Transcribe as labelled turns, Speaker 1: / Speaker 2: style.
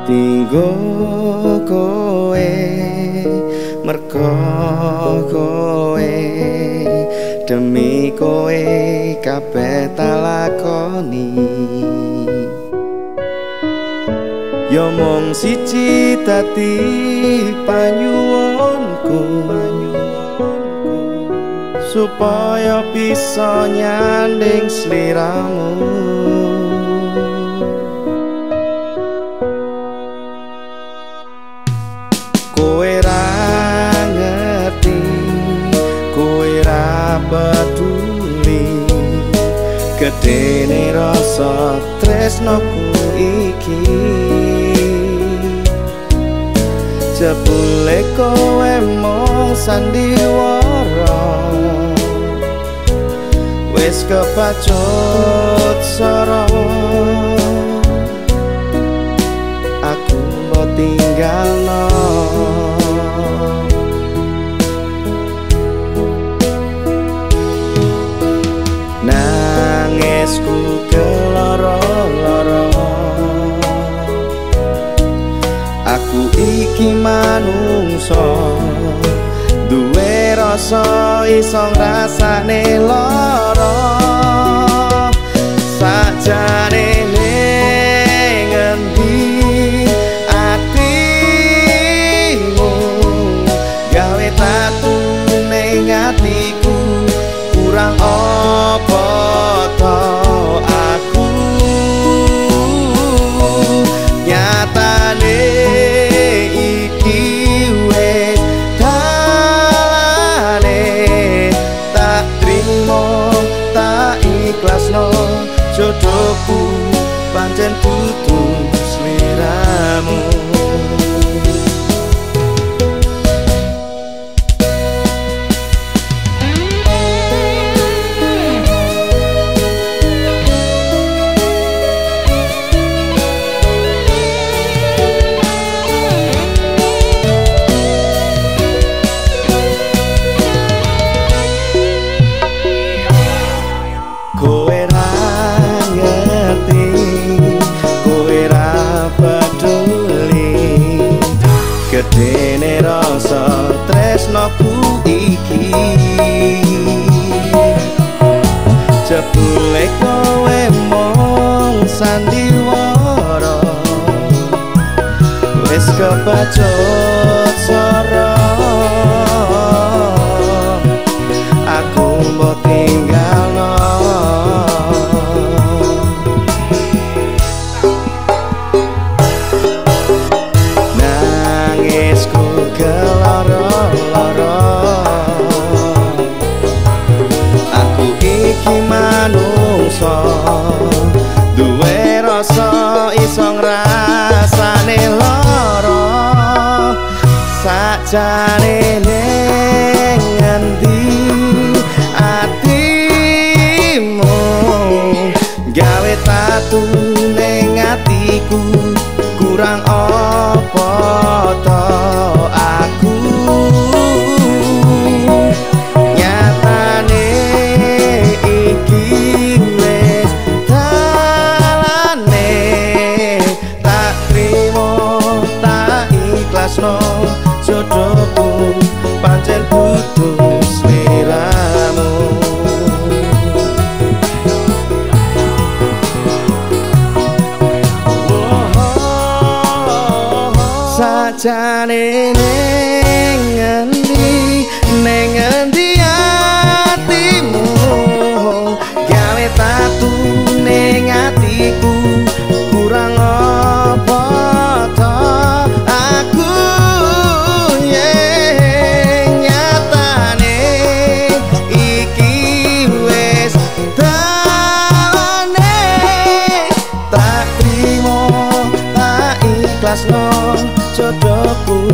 Speaker 1: tinggo kowe mergo kowe demi kowe kabeh tak lakoni yo mung siji dadi panyuwunku supaya bisa nyanding sliramu kowe ra ngerti kowe ra peduli gedene rasa tresnoku iki jebule kowe mung sandiwara wis kepacut sara aku mbok tinggalno nangisku keloro-loro aku iki manungsa duwe rasa iso ngrasane lara sajane ning endi atimu gawe tatu ning atiku kurang apa to aku nyatane iki wis dalane tak trimo tak ikhlasno jodohku pancen kudu sliramu kowe ra ngerti kowe ra peduli gedene rasa tresnoku iki jebule kowe mung sandiwara wis kepacut sara aku mbok tinggalno nangisku keloro-loro aku iki manungsa duwe rasa iso ngrasane lara sajane ning endi atimu gawe tatu ning atiku kurang apa to aku nyatane iki wis dalane tak trimo tak ikhlasno jodohku pancen kudu sliramu sajane ning endi atimu gawe tatu ning atiku kurang apa to aku nyatane iki wis dalane tak trimo tak ikhlasno jodohku